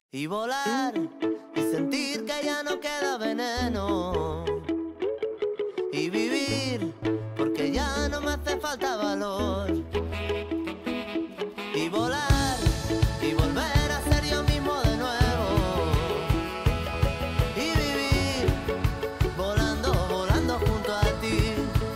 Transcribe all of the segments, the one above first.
Y volar y sentir que ya no queda veneno. Y vivir porque ya no me hace falta valor. Y volar y volver a ser yo mismo de nuevo. Y vivir volando, volando junto a ti.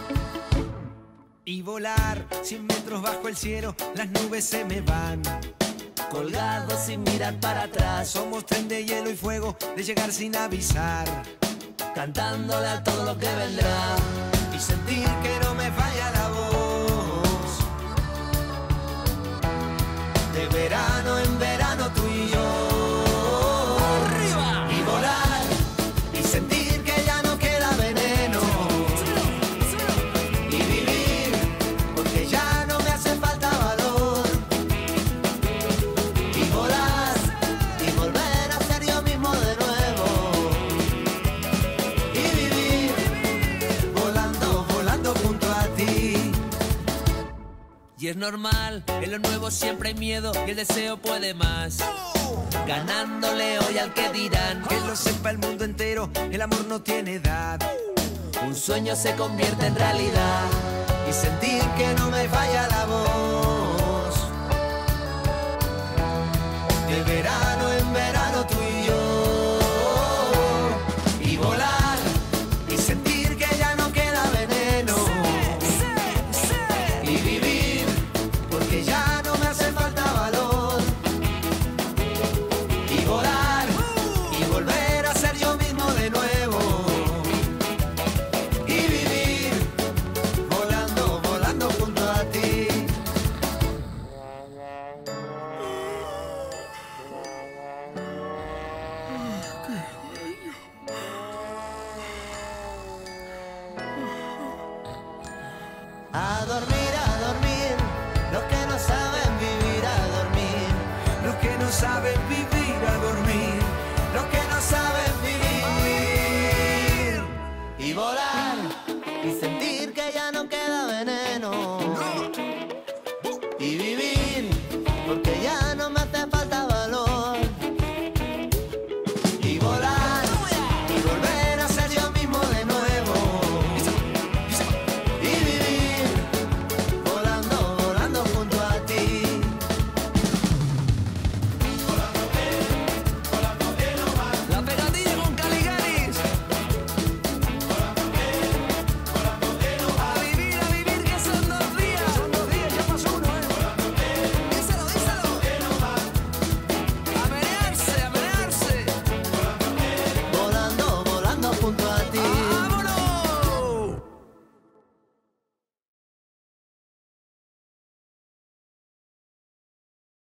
Y volar 100 metros bajo el cielo, las nubes se me van. Colgados sin mirar para atrás, Somos tren de hielo y fuego, de llegar sin avisar. cantándole a todo lo que vendrá. Y sentir que no me falla la voz. De verano en verano tú y yo. ¡Arriba! Y volar y sentir que ya no queda veneno. Y vivir porque ya no me hace falta valor. Y volar y volver a ser yo mismo de nuevo. Y vivir volando, volando junto a ti. Y es normal, en lo nuevo siempre hay miedo y el deseo puede más. Ganándole hoy al que dirán. Que lo sepa el mundo entero, el amor no tiene edad. Un sueño se convierte en realidad. Y sentir que no me